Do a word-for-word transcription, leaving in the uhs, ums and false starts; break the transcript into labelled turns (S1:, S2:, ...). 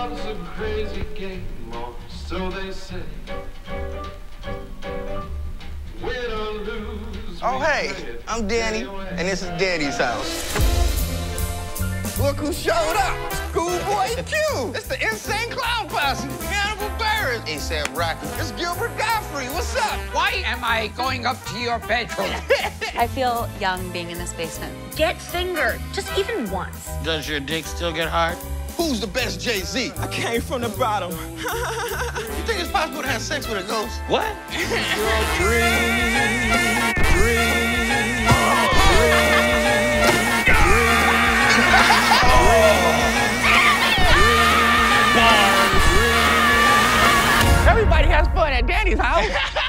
S1: love's a crazy game, or so they say. Win or lose.
S2: Oh, hey, I'm Danny, and this is Daddy's house. Look who showed up. Schoolboy Q. It's the Insane Clown Posse. Hannibal Buress. A$AP Rocky. It's Gilbert Gottfried. What's up?
S3: Why am I going up to your bedroom?
S4: I feel young being in this basement.
S5: Get fingered, just even once.
S6: Does your dick still get hard?
S2: Who's the best Jay-Z?
S7: I came from the bottom.
S2: You think it's possible to have sex with a ghost?
S6: What?
S3: Everybody has fun at Danny's house.